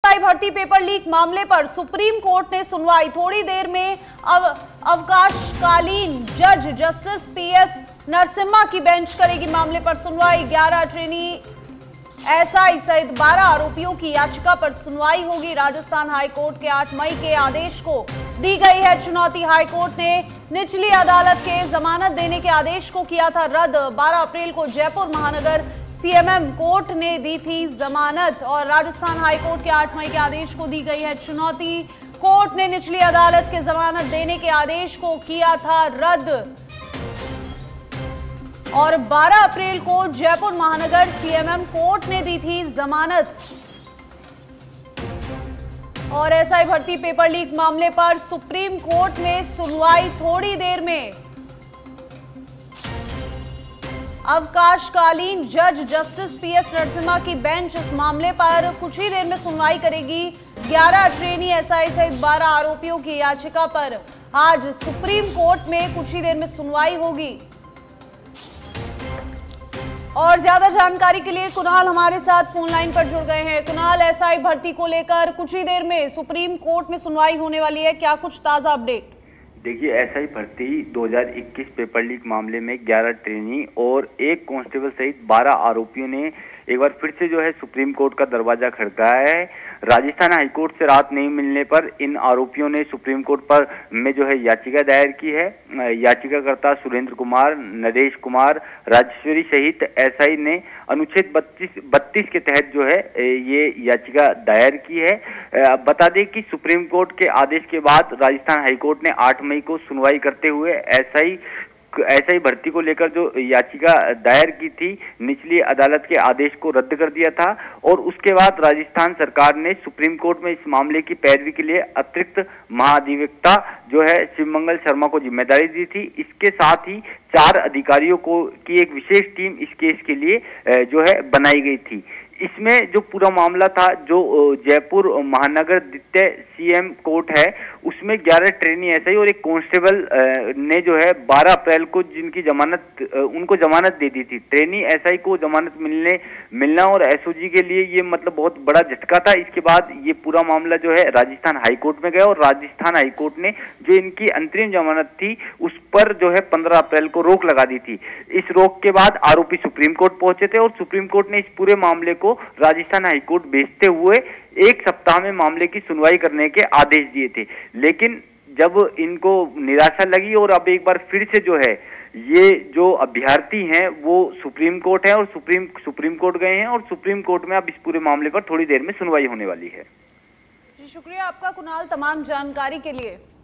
SI भर्ती paper leak मामले पर सुप्रीम कोर्ट ने सुनवाई। थोड़ी देर में अवकाशकालीन जज जस्टिस पीएस नरसिम्हा की बेंच करेगी मामले पर सुनवाई। 11 ट्रेनी एसआई सहित 12 आरोपियों की याचिका पर सुनवाई होगी। राजस्थान हाईकोर्ट के 8 मई के आदेश को दी गई है चुनौती। हाईकोर्ट ने निचली अदालत के जमानत देने के आदेश को किया था रद्द। 12 अप्रैल को जयपुर महानगर सीएमएम कोर्ट ने दी थी जमानत और राजस्थान हाईकोर्ट के 8 मई के आदेश को दी गई है चुनौती। कोर्ट ने निचली अदालत के जमानत देने के आदेश को किया था रद्द और 12 अप्रैल को जयपुर महानगर सीएमएम कोर्ट ने दी थी जमानत। और एसआई भर्ती पेपर लीक मामले पर सुप्रीम कोर्ट में सुनवाई। थोड़ी देर में अवकाशकालीन जज जस्टिस पीएस नरसिम्हा की बेंच इस मामले पर कुछ ही देर में सुनवाई करेगी। 11 ट्रेनी एसआई सहित 12 आरोपियों की याचिका पर आज सुप्रीम कोर्ट में कुछ ही देर में सुनवाई होगी। और ज्यादा जानकारी के लिए कुणाल हमारे साथ फोन लाइन पर जुड़ गए हैं। कुणाल, एसआई भर्ती को लेकर कुछ ही देर में सुप्रीम कोर्ट में सुनवाई होने वाली है, क्या कुछ ताजा अपडेट? देखिए, एसआई भर्ती 2021 पेपर लीक मामले में 11 ट्रेनी और एक कांस्टेबल सहित 12 आरोपियों ने एक बार फिर से जो है सुप्रीम कोर्ट का दरवाजा खड़काया है। राजस्थान हाईकोर्ट से राहत नहीं मिलने पर इन आरोपियों ने सुप्रीम कोर्ट पर में जो है याचिका दायर की है। याचिकाकर्ता सुरेंद्र कुमार, नरेश कुमार, राजेश्वरी सहित एसआई ने अनुच्छेद 32 के तहत जो है ये याचिका दायर की है। बता दें कि सुप्रीम कोर्ट के आदेश के बाद राजस्थान हाईकोर्ट ने 8 मई को सुनवाई करते हुए एसआई भर्ती को लेकर जो याचिका दायर की थी, निचली अदालत के आदेश को रद्द कर दिया था और उसके बाद राजस्थान सरकार ने सुप्रीम कोर्ट में इस मामले की पैरवी के लिए अतिरिक्त महाधिवक्ता जो है शिवमंगल शर्मा को जिम्मेदारी दी थी। इसके साथ ही 4 अधिकारियों की एक विशेष टीम इस केस के लिए जो है बनाई गई थी। इसमें जो पूरा मामला था, जो जयपुर महानगर द्वितीय सीएम कोर्ट है, उसमें 11 ट्रेनी एसआई और एक कांस्टेबल ने जो है 12 अप्रैल को जिनकी उनको जमानत दे दी थी। ट्रेनी एसआई को जमानत मिलना और एसओजी के लिए ये मतलब बहुत बड़ा झटका था। इसके बाद ये पूरा मामला जो है राजस्थान हाईकोर्ट में गया और राजस्थान हाईकोर्ट ने जो इनकी अंतरिम जमानत थी उस पर जो है 15 अप्रैल को रोक लगा दी थी। इस रोक के बाद आरोपी सुप्रीम कोर्ट पहुंचे थे और सुप्रीम कोर्ट ने इस पूरे मामले को राजस्थान हाईकोर्ट भेजते हुए 1 सप्ताह में मामले की सुनवाई करने के आदेश दिए थे। लेकिन जब इनको निराशा लगी और अब एक बार फिर से जो है ये जो अभ्यर्थी हैं वो सुप्रीम कोर्ट है और सुप्रीम कोर्ट गए हैं और सुप्रीम कोर्ट में अब इस पूरे मामले पर थोड़ी देर में सुनवाई होने वाली है। जी, शुक्रिया आपका कुणाल तमाम जानकारी के लिए।